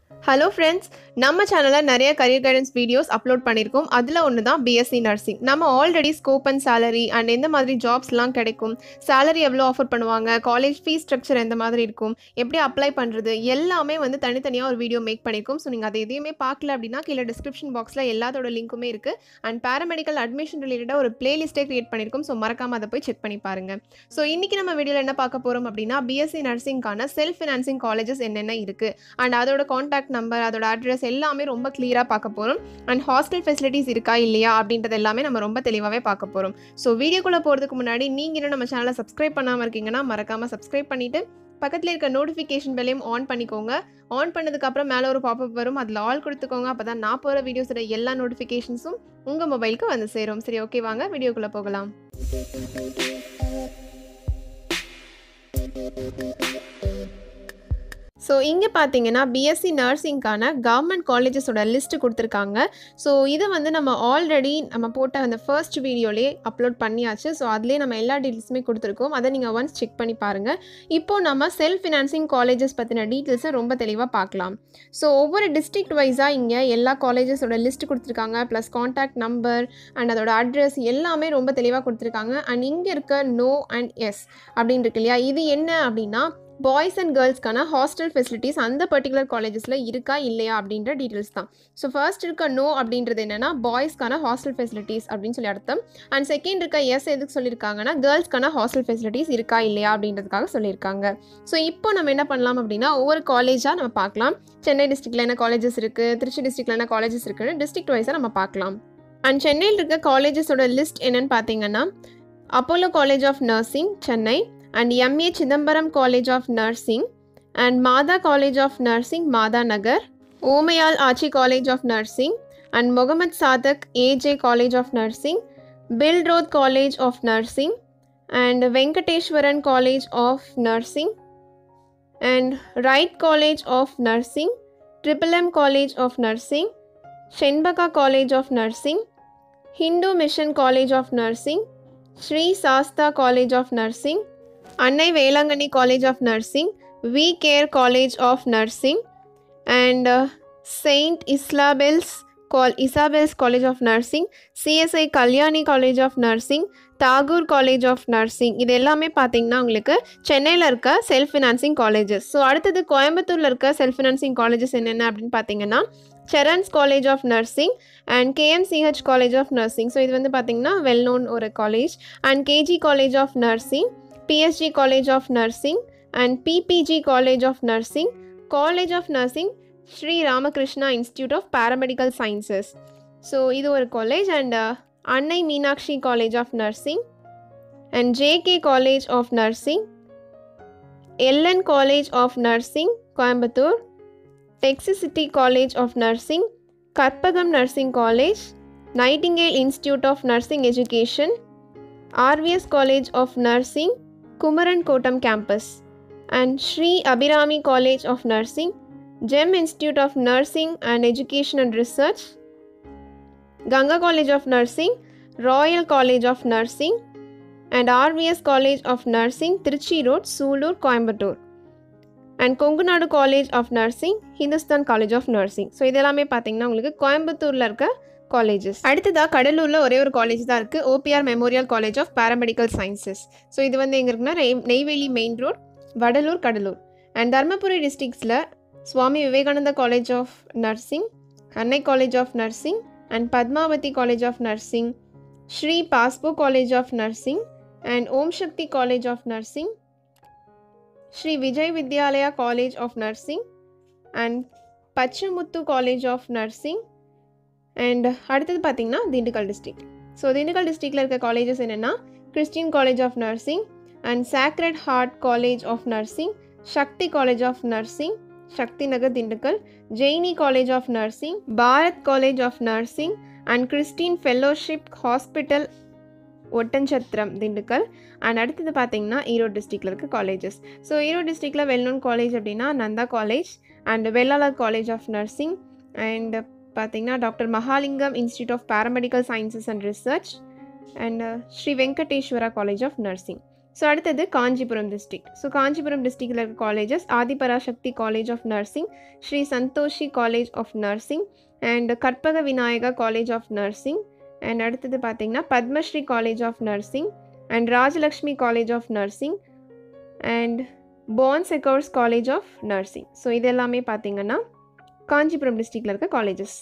Hello friends, நம்ம சேனலில் நிறைய கரியர் கைடன்ஸ் வீடியோஸ் அப்லோட் பண்ணியிருக்கோம். அதில் ஒன்று தான் பிஎஸ்சி நர்சிங். நம்ம already scope and salary and எந்த மாதிரி ஜாப்ஸ்லாம் கிடைக்கும், சேலரி எவ்வளோ ஆஃபர் பண்ணுவாங்க, காலேஜ் ஃபீஸ் ஸ்ட்ரக்சர் எந்த மாதிரி இருக்கும், எப்படி அப்ளை பண்ணுறது, எல்லாமே வந்து தனித்தனியாக ஒரு வீடியோ மேக் பண்ணியிருக்கோம். ஸோ நீங்கள் அதை எதையுமே பார்க்கல அப்படின்னா கீழே டிஸ்கிரிப்ஷன் பாக்ஸில் எல்லாத்தோட லிங்க்குமே இருக்குது. அண்ட் பேராமெடிக்கல் அட்மிஷன் ரிலேட்டடாக ஒரு பிளேலிஸ்ட்டே கிரியேட் பண்ணியிருக்கோம். ஸோ மறக்காமல் அதை போய் செக் பண்ணி பாருங்கள். ஸோ இன்றைக்கி நம்ம வீடியோவில் என்ன பார்க்க போகிறோம் அப்படின்னா, பிஎஸ்சி நர்சிங்கான செல்ஃப் ஃபினான்சிங் காலேஜஸ் என்னென்ன இருக்குது அண்ட் அதோட காண்டாக்ட் நம்பர், அதோட அட்ரஸ் எல்லாமே ரொம்ப கிளியராக பார்க்க போகிறோம். அண்ட் ஹாஸ்டல் ஃபெசிலிட்டிஸ் இருக்கா இல்லையா அப்படின்றது எல்லாமே நம்ம ரொம்ப தெளிவாகவே பார்க்க போகிறோம். ஸோ வீடியோக்குள்ளே போகிறதுக்கு முன்னாடி நீங்கள் இன்னும் நம்ம சேனலை சப்ஸ்கிரைப் பண்ணாமல் இருக்கீங்கன்னா மறக்காமல் சப்ஸ்கிரைப் பண்ணிவிட்டு பக்கத்தில் இருக்க நோட்டிஃபிகேஷன் பெல்லையும் ஆன் பண்ணிக்கோங்க. ஆன் பண்ணதுக்கப்புறம் மேலே ஒரு பாப்அப் வரும், அதில் ஆல் கொடுத்துக்கோங்க. அப்போ தான் நான் போகிற வீடியோஸோட எல்லா நோட்டிஃபிகேஷன்ஸும் உங்கள் மொபைலுக்கு வந்து சேரும். சரி, ஓகே, வாங்க வீடியோக்குள்ளே போகலாம். ஸோ இங்கே பார்த்தீங்கன்னா பிஎஸ்சி நர்சிங்கான கவர்மெண்ட் காலேஜஸோட லிஸ்ட்டு கொடுத்துருக்காங்க. ஸோ இதை வந்து நம்ம ஆல்ரெடி நம்ம போட்ட அந்த ஃபர்ஸ்ட் வீடியோலேயே அப்லோட் பண்ணியாச்சு. ஸோ அதுலேயே நம்ம எல்லா டீட்டெயில்ஸுமே கொடுத்துருக்கோம். அதை நீங்கள் ஒன்ஸ் செக் பண்ணி பாருங்கள். இப்போது நம்ம செல்ஃப் ஃபினான்சிங் காலேஜஸ் பற்றின டீட்டெயில்ஸை ரொம்ப தெளிவாக பார்க்கலாம். ஸோ ஒவ்வொரு டிஸ்ட்ரிக்ட் வைஸாக இங்கே எல்லா காலேஜஸோட லிஸ்ட்டு கொடுத்துருக்காங்க. ப்ளஸ் காண்டாக்ட் நம்பர் அண்ட் அதோட அட்ரஸ் எல்லாமே ரொம்ப தெளிவாக கொடுத்துருக்காங்க. அண்ட் இங்கே இருக்க நோ அண்ட் எஸ் அப்படின்னு இருக்கு இல்லையா, இது என்ன அப்படின்னா பாய்ஸ் அண்ட் கேர்ள்ஸ்க்கான ஹாஸ்டல் ஃபெசிலிட்டிஸ் அந்த பர்டிகுலர் காலேஜஸில் இருக்கா இல்லையா அப்படின்ற டீட்டெயில்ஸ் தான். ஸோ ஃபர்ஸ்ட் இருக்க நோ அப்படின்றது என்னென்னா பாய்ஸ்க்கான ஹாஸ்டல் ஃபெசிலிட்டிஸ் அப்படின்னு சொல்லி அர்த்தம். அண்ட் செகண்ட் இருக்க எஸ் எதுக்கு சொல்லியிருக்காங்கன்னா கேர்ள்ஸ்க்கான ஹாஸ்டல் ஃபெசிலிட்டிஸ் இருக்கா இல்லையா அப்படின்றதுக்காக சொல்லியிருக்காங்க. ஸோ இப்போ நம்ம என்ன பண்ணலாம் அப்படின்னா ஒவ்வொரு காலேஜாக நம்ம பார்க்கலாம். சென்னை டிஸ்ட்ரிக்டில் என்ன காலேஜஸ் இருக்குது, திருச்சி டிஸ்ட்ரிக்டில் என்ன காலேஜஸ் இருக்குன்னு டிஸ்ட்ரிக்ட் வைஸாக நம்ம பார்க்கலாம். அண்ட் சென்னையில் இருக்க காலேஜஸோட லிஸ்ட் என்னென்னு பார்த்தீங்கன்னா Apollo college of nursing Chennai, and MA Chidambaram College of Nursing, and Mada College of Nursing Mada Nagar, Omayal Achi College of Nursing, and Mohammed Sadak AJ College of Nursing, Bill Road College of Nursing, and Venkateshwaran College of Nursing, and Wright College of Nursing, Triple M College of Nursing, Shenbaka College of Nursing, Hindu Mission College of Nursing, Sri Sasta College of Nursing, Annai Velangani College of Nursing, V Care College of Nursing, and Saint Isabel's College of Nursing, CSI Kalyani College of Nursing, Tagore College of Nursing. இது எல்லாமே பார்த்தீங்கன்னா உங்களுக்கு சென்னையில் இருக்க self financing colleges. So அடுத்தது கோயம்புத்தூரில் இருக்க self financing colleges என்னென்ன அப்படின்னு பார்த்தீங்கன்னா செரன்ஸ் college of nursing and KMCH college of nursing. So இது வந்து பார்த்தீங்கன்னா வெல் நோன் ஒரு college. And KG college of nursing, PSG College of Nursing, and PPG College of Nursing, College of Nursing Sri Ramakrishna Institute of Paramedical Sciences. So இது ஒரு college. And Annai Meenakshi college of nursing, and JK College of Nursing, LN College of Nursing Coimbatore, Texas College of Nursing, Karpagam nursing college, Nightingale institute of nursing education, RVS College of Nursing Kumaran Kotam campus, and Sri Abhirami College of Nursing, GEM Institute of Nursing and Education and Research, Ganga College of Nursing, Royal College of Nursing, and RVS College of Nursing Trichy Road, Sulur, Coimbatore, and Kongunadu College of Nursing, Hindustan College of Nursing. So இதெல்லாமே பார்த்தீங்கன்னா உங்களுக்கு கோயம்புத்தூரில் இருக்க colleges. அடுத்ததாக கடலூரில் ஒரே ஒரு college தான் இருக்குது, OPR memorial college of paramedical sciences. So இது வந்து எங்கே இருக்குன்னா Neyveli main road, Vadalur, Cuddalore. And Dharmapuri டிஸ்ட்ரிக்ஸில் Swami Vivekananda college of nursing, Annai college of nursing, and Padmavathi college of nursing, Sri பாஸ்போ college of nursing, and Om Sakthi college of nursing, Sri Vijay Vidyalaya college of nursing, and Pachamuthu college of nursing. And அடுத்தது பார்த்திங்கன்னா Dindigul district. So Dindigul டிஸ்ட்ரிக்டில் இருக்க காலேஜஸ் என்னென்னா Christian college of nursing, and sacred heart college of nursing, Sakthi college of nursing Sakthi Nagar Dindigul, ஜெயினி college of nursing, Bharath college of nursing, and Christian fellowship hospital Oddanchatram Dindigul. And அடுத்தது பார்த்திங்கன்னா ஈரோடு டிஸ்ட்ரிக்டில் இருக்க காலேஜஸ். ஸோ ஈரோடு டிஸ்ட்ரிக்டில் வெல் நோன் காலேஜ் அப்படின்னா Nandha college, and Vellalar college of nursing, and பார்த்தீங்கன்னா doctor Mahalingam institute of paramedical sciences and research, and Sri Venkateswara college of nursing. So அடுத்தது Kanchipuram district. So Kanchipuram டிஸ்ட்ரிக்டில் இருக்க colleges Adhiparasakthi college of nursing, Sri Santhoshi college of nursing and Karpaga Vinayaga college of nursing and அடுத்தது பார்த்திங்கன்னா Padmashree college of nursing and Rajalakshmi college of nursing and Bon Secours college of nursing. So இது எல்லாமே பார்த்திங்கன்னா காஞ்சிபுரம் டிஸ்ட்ரிக்டில் இருக்க காலேஜஸ்.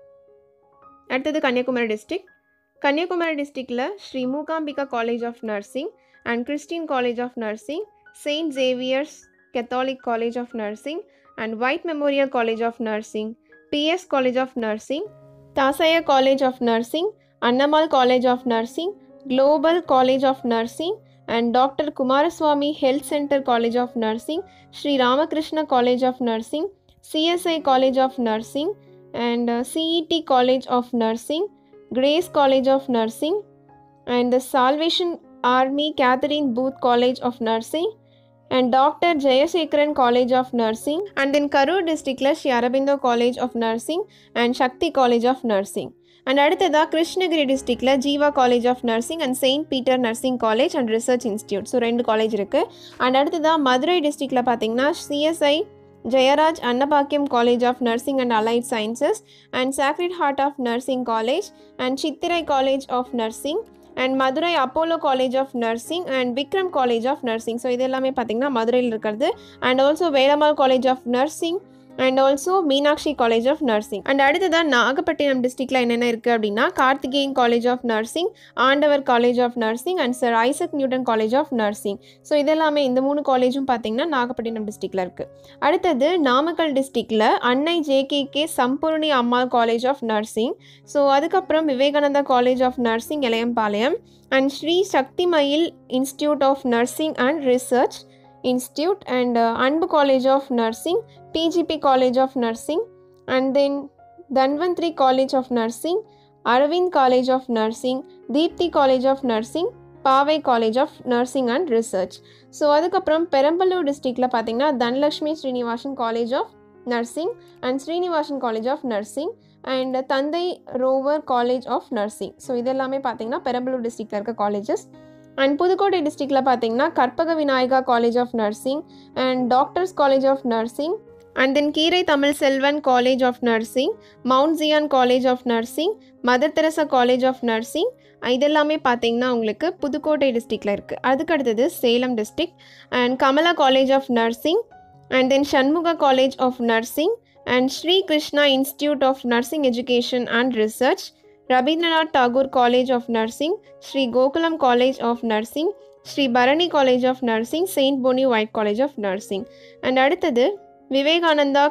அடுத்தது கன்னியாகுமரி டிஸ்ட்ரிக்ட். கன்னியாகுமரி டிஸ்ட்ரிக்டில் Sri Mookambika college of nursing and Christian college of nursing, saint Xavier's Catholic college of nursing and white memorial college of nursing, PS college of nursing, Dasaiah college of nursing, Annammal college of nursing, global college of nursing and doctor Kumaraswamy health centre college of nursing, Sri Ramakrishna college of nursing, CSI college of nursing and CET College of Nursing, Grace College of Nursing and the Salvation Army Catherine Booth College of Nursing and Dr. Jayasekaran College of Nursing and then Karur district la Sri Aurobindo College of Nursing and Shakti College of Nursing. And அடுத்ததா கிருஷ்ணகிரி டிஸ்ட்ரிக்டில் Jeeva college of nursing and saint Peter nursing college and research institute. So 2 college இருக்குது. And அடுத்ததா மதுரை டிஸ்ட்ரிக்டில் பார்த்தீங்கன்னா CSI Jayaraj Annapakiyam College of Nursing and Allied Sciences and Sacred Heart of Nursing College and Chittirai College of Nursing and Madurai Apollo College of Nursing and Vikram College of Nursing. So இது எல்லாமே பார்த்தீங்கன்னா மதுரையில் இருக்கிறது. And also Velamal College of Nursing and also Meenakshi College of Nursing. And அடுத்ததான் நாகப்பட்டினம் டிஸ்ட்ரிக்டில் என்னென்ன இருக்குது அப்படின்னா Karthikeyan college of nursing, Andavar college of nursing and sir Isaac Newton college of nursing. So இதெல்லாமே இந்த 3 காலேஜும் பார்த்தீங்கன்னா நாகப்பட்டினம் டிஸ்ட்ரிக்டில் இருக்குது. அடுத்தது நாமக்கல் டிஸ்ட்ரிக்டில் Annai JKK Sampoorani Ammal college of nursing. So அதுக்கப்புறம் Vivekananda college of nursing Elayampalayam and Sri Sakthi Mayil institute of nursing and research institute and Anbu college of nursing, PGP College of Nursing and then Dhanvantri College of Nursing, Aravind College of Nursing, Deepthi College of Nursing, Pavai College of Nursing and Research. So அதுக்கப்புறம் பெரம்பலூர் டிஸ்ட்ரிக்டில் பார்த்தீங்கன்னா Dhanalakshmi Srinivasan college of nursing and Srinivasan college of nursing and Thanthai Roever college of nursing. So இதெல்லாமே பார்த்தீங்கன்னா பெரம்பலூர் டிஸ்ட்ரிக்டில் இருக்க colleges. And Pudukkottai டிஸ்ட்ரிக்டில் பார்த்தீங்கன்னா Karpaga Vinayaga college of nursing and doctors college of nursing and then Keerai Tamil Selvan college of nursing, mount Zion college of nursing, mother Teresa college of nursing. இதெல்லாமே பார்த்தீங்கன்னா உங்களுக்கு புதுக்கோட்டை டிஸ்ட்ரிக்டில் இருக்குது. அதுக்கடுத்தது Salem district and Kamala college of nursing and then Shanmuga college of nursing and Sri Krishna institute of nursing education and research, Rabindranath Tagore college of nursing, Sri Gokulam college of nursing, Sri Bharani college of nursing, saint Bonnie white college of nursing. And அடுத்தது Vivekananda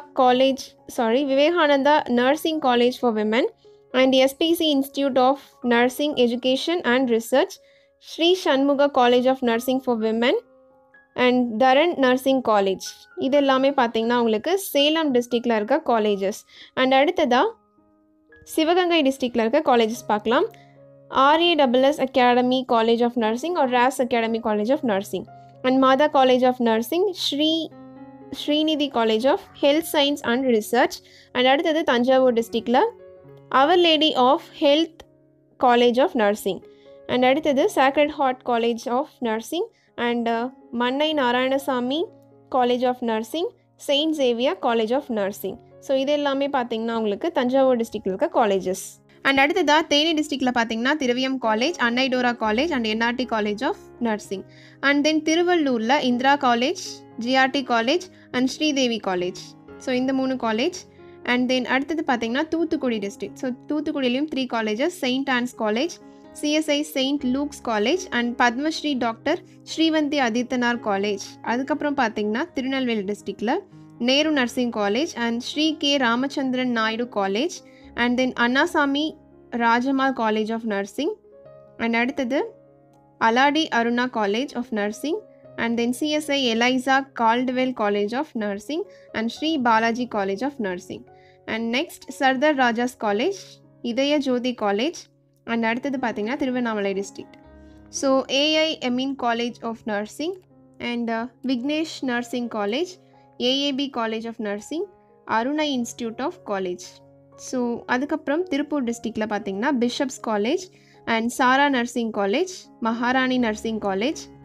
nursing college for women and SPC institute of nursing education and research, Sri Shanmuga college of nursing for women and Dharan nursing college. இது எல்லாமே பார்த்தீங்கன்னா உங்களுக்கு சேலம் டிஸ்ட்ரிக்டில் இருக்க colleges. And அடுத்ததாக சிவகங்கை டிஸ்ட்ரிக்டில் இருக்க காலேஜஸ் பார்க்கலாம். RASS academy college of nursing or RAS academy college of nursing and Matha college of nursing, Srinidhi college of health science and research. And அடுத்தது தஞ்சாவூர் டிஸ்ட்ரிக்டில் our lady of health college of nursing and அடுத்தது sacred heart college of nursing and Mannai Narayanasamy college of nursing, saint Xavier college of nursing. So இது எல்லாமே பார்த்தீங்கன்னா உங்களுக்கு தஞ்சாவூர் டிஸ்ட்ரிக்டில் இருக்க colleges. And அடுத்ததாக தேனி டிஸ்ட்ரிக்டில் பார்த்தீங்கன்னா திருவியம் காலேஜ், அன்னைடோரா college and NRT college of nursing. And then திருவள்ளூரில் Indira college, GRT college and Sridevi college. So இந்த 3 காலேஜ். அண்ட் தென் அடுத்தது பார்த்தீங்கன்னா தூத்துக்குடி டிஸ்ட்ரிக்ட். ஸோ தூத்துக்குடியிலையும் 3 colleges, saint Ann's college, CSI saint Luke's college and Padmashree doctor Srivanthi Adithanar college. அதுக்கப்புறம் பார்த்தீங்கன்னா திருநெல்வேலி டிஸ்ட்ரிக்டில் Nehru nursing college and Sri K Ramachandran Naidu college and then Annasamy Rajammal college of nursing. And அடுத்தது Aladi Aruna college of nursing and then CSI Eliza Caldwell college of nursing and Sri Balaji college of nursing. And next Sardar Raja's college, Idhaya Jothi college and அடுத்தது பார்த்தீங்கன்னா Tiruvannamalai district. So AI எமீன் college of nursing and Vignesh nursing college, AAB college of nursing, Arunai institute of college. So அதுக்கப்புறம் திருப்பூர் டிஸ்ட்ரிக்டில் பார்த்தீங்கன்னா bishop's college and Sarah nursing college, Maharani nursing college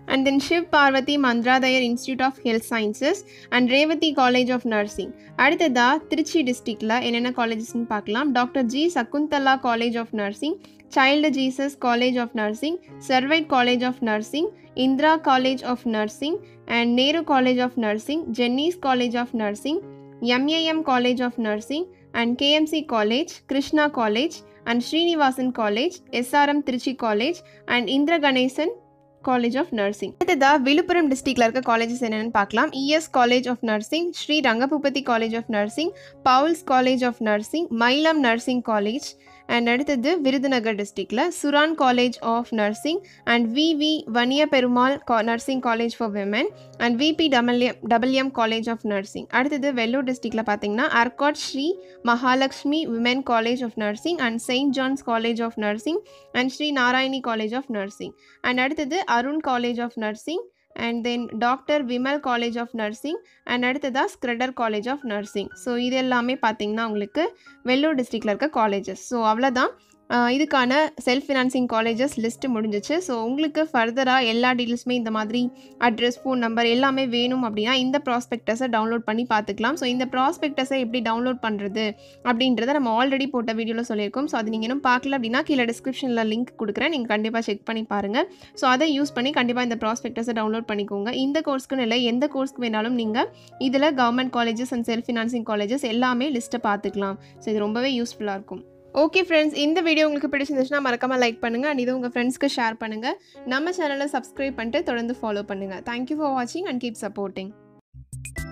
and then Shiv Parvati Mandradayar Institute of Health Sciences and Revati College of Nursing. அடுத்ததா திருச்சி டிஸ்ட்ரிக்ட்ல என்னென்ன காலேஜஸ்னு பார்க்கலாம். Doctor G Sakunthala college of nursing, child Jesus college of nursing, Servite college of nursing, Indira college of nursing and Nehru college of nursing, Jenny's college of nursing, MAM college of nursing and KMC college, Krishna college and Srinivasan college, SRM Trichy college and Indira Ganesan college of nursing. அடுத்ததா விழுப்புரம் டிஸ்ட்ரிக்ட்ல இருக்க colleges என்னென்னு பார்க்கலாம். ES college of nursing, Sri Rangapoopathi college of nursing, bowls college of nursing, Mailam nursing college and அடுத்தது விருதுநகர் டிஸ்ட்ரிக்ட்ல சுரான் college of nursing and VV Vanniya Perumal nursing college for women and VPWM college of nursing. அடுத்தது வெல்லூர் டிஸ்ட்ரிக்ட்ல பார்த்தீங்கன்னா Arcot Sri Mahalakshmi women college of nursing and saint John's college of nursing and Sri Narayani college of nursing and அடுத்தது Arun college of nursing and then doctor Vimal college of nursing and அடுத்ததா Scudder college of nursing. So இது எல்லாமே பார்த்தீங்கன்னா உங்களுக்கு வெல்லூர் டிஸ்ட்ரிக்டில் இருக்க காலேஜஸ். ஸோ அவ்வளோதான் இதுக்கான செல்ஃப் ஃபினான்சிங் காலேஜஸ் லிஸ்ட்டு முடிஞ்சிச்சு. ஸோ உங்களுக்கு ஃபர்தராக எல்லா டீட்டெயில்ஸுமே இந்த மாதிரி அட்ரஸ், ஃபோன் நம்பர் எல்லாமே வேணும் அப்படின்னா இந்த ப்ராஸ்பெக்டஸை டவுன்லோட் பண்ணி பார்த்துக்கலாம். ஸோ இந்த ப்ராஸ்பெக்டஸை எப்படி டவுன்லோட் பண்ணுறது அப்படின்றத நம்ம ஆல்ரெடி போட்ட வீடியோவில் சொல்லியிருக்கோம். ஸோ அது நீங்கள் இன்னும் பார்க்கல அப்படின்னா கீழே டிஸ்கிரிப்ஷனில் லிங்க் கொடுக்குறேன், நீங்கள் கண்டிப்பாக செக் பண்ணி பாருங்கள். ஸோ அதை யூஸ் பண்ணி கண்டிப்பாக இந்த ப்ராஸ்பெக்டஸை டவுன்லோட் பண்ணிக்கோங்க. இந்த கோர்ஸ்க்குன்னு இல்லை, எந்த கோர்ஸ்க்கு வேணாலும் நீங்கள் இதில் government colleges and self financing colleges எல்லாமே லிஸ்ட்டை பார்த்துக்கலாம். ஸோ இது ரொம்பவே யூஸ்ஃபுல்லாக இருக்கும். ஓகே ஃப்ரெண்ட்ஸ், இந்த வீடியோ உங்களுக்கு பிடிச்சிருந்துச்சுன்னா மறக்காமல் லைக் பண்ணுங்கள் அண்ட் இது உங்கள் ஃப்ரெண்ட்ஸ்க்கு ஷேர் பண்ணுங்கள். நம்ம சேனலை சப்ஸ்கிரைப் பண்ணிட்டு தொடர்ந்து ஃபாலோ பண்ணுங்கள். தேங்க்யூ ஃபார் வாட்சிங் அண்ட் கீப் சப்போர்ட்டிங்.